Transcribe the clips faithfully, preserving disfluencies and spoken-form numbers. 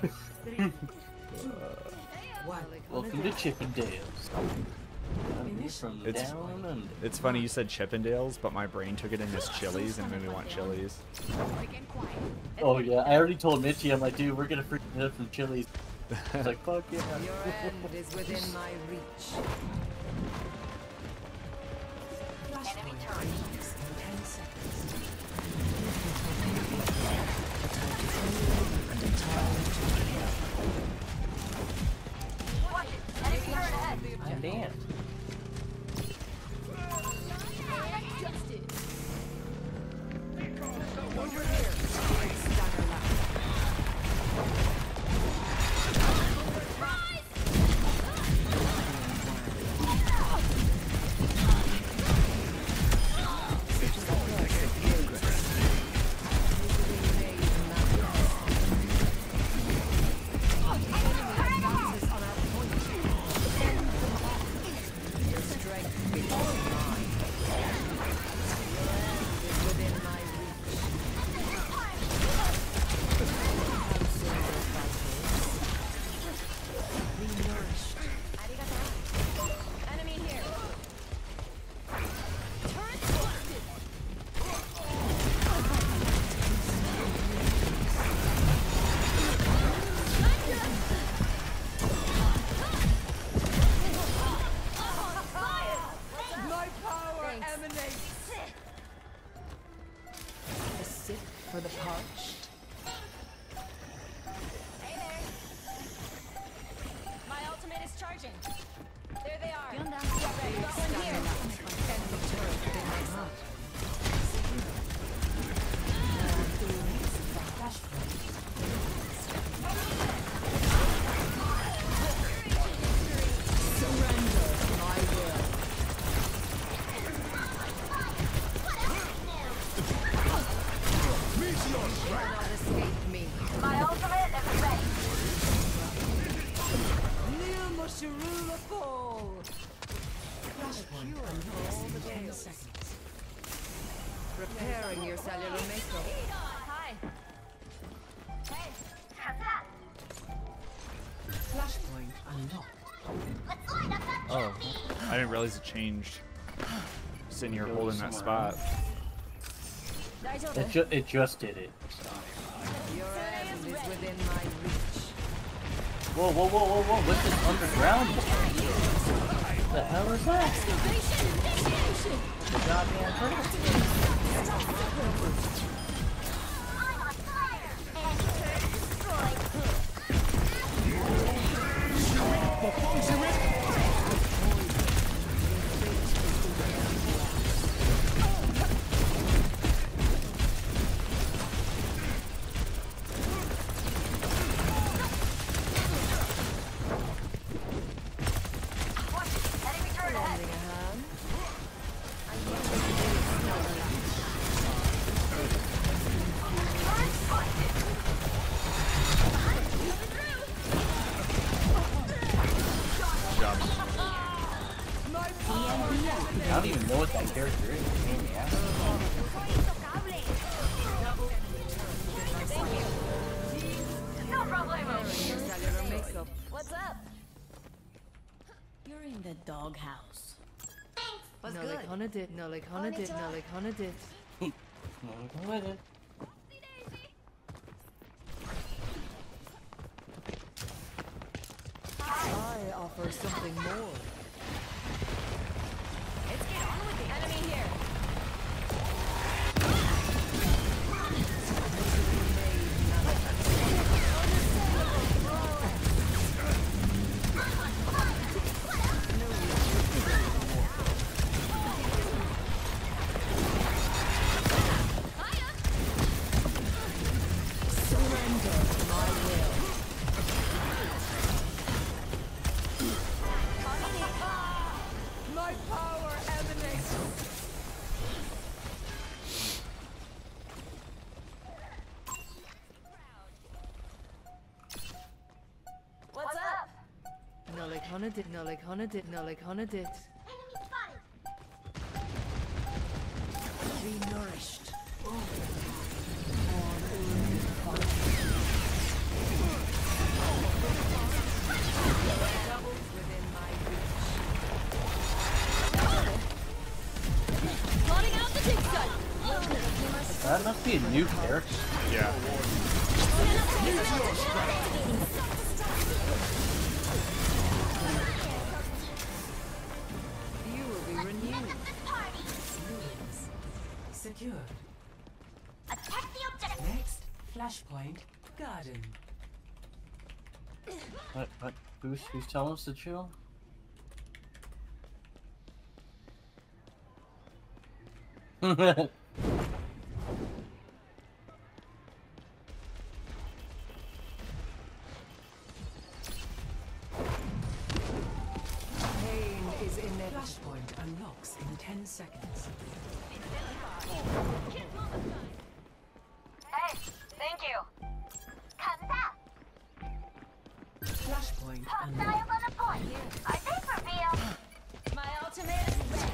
Welcome to Chippendales. I'm here from It's, down under. it's funny you said Chippendales, but my brain took it in as Chili's and made me want Chili's. Oh yeah, I already told Mitchie, I'm like, dude, we're gonna freak it up from Chili's. He's like, fuck yeah. Your end is within my reach. Enemy turret. Ten seconds. Watch it. Enemy turret ahead. I'm damned. For the parched. Hey there. My ultimate is charging. There they are. Got one here. Enemy turret within my heart. Surrender my will. You cannot escape me. My ultimate is ready. Neil Mushurula fall. Cure for all the gales. Repairing your cellular makeup. Hi. Hey. How's that? Flashpoint unlocked. Let's light up that Oh, I didn't realize it changed. Sitting here holding that spot. It, ju it just did it. So. Your end is within my reach. Whoa, whoa, whoa, whoa, whoa, what's this underground? What the hell is that? The goddamn turtle. I'm on fire. And destroyed. Enemy turret ahead. Lending a hand. Turret spotted. Job. I don't even know what that character is. Pain in the ass. Thank you. No problemo. Your cellular makeup. What's up? You're in the doghouse. What's No, good? like Hana did. No, like Hana did. No, like Hana did. What is it? I offer something more. Let's get on with it. Enemy here. Surrender my will. My power emanates. What's up? No, like Hana did. No, like Hana did. No, like Hana did. Be nourished. That must be a new character. Yeah. You will be renewed. Secured. Next, flashpoint, garden. What? What? Who's who's telling us to chill? Pain is inevitable. Flashpoint unlocks in ten seconds. Hey, thank you. Flashpoint Dial unlocked. on a point. Are they for real? My ultimate is ready.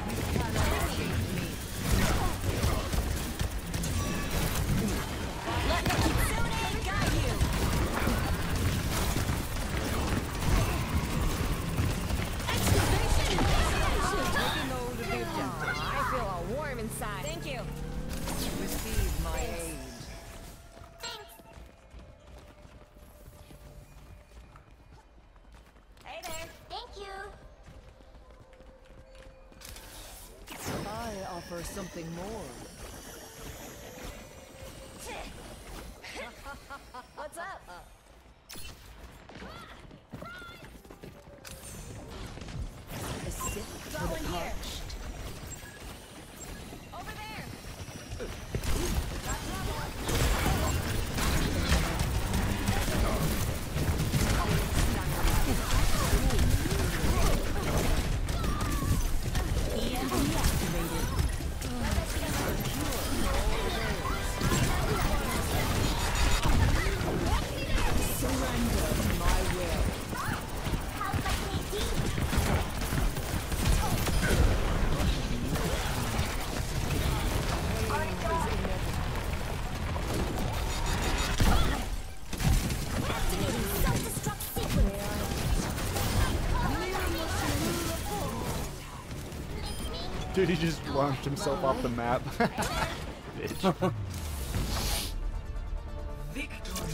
Let me Kitsune guide you. Excavation! Taking hold of the objective. I feel all warm inside. Thank you. Receive my aid. Hey there. Thank you. I offer something more. What's up? A sip for Going the here. parched. Over there. Dude, he just launched himself off the map. Bitch. Victory.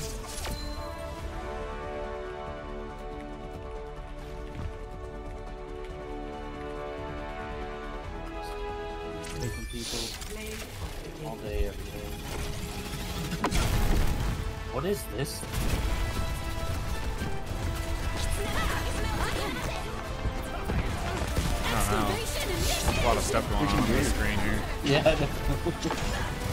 Taking people Play of the all game. day, every day. What is this? I don't know. There's a lot of stuff going on on the screen here. Yeah.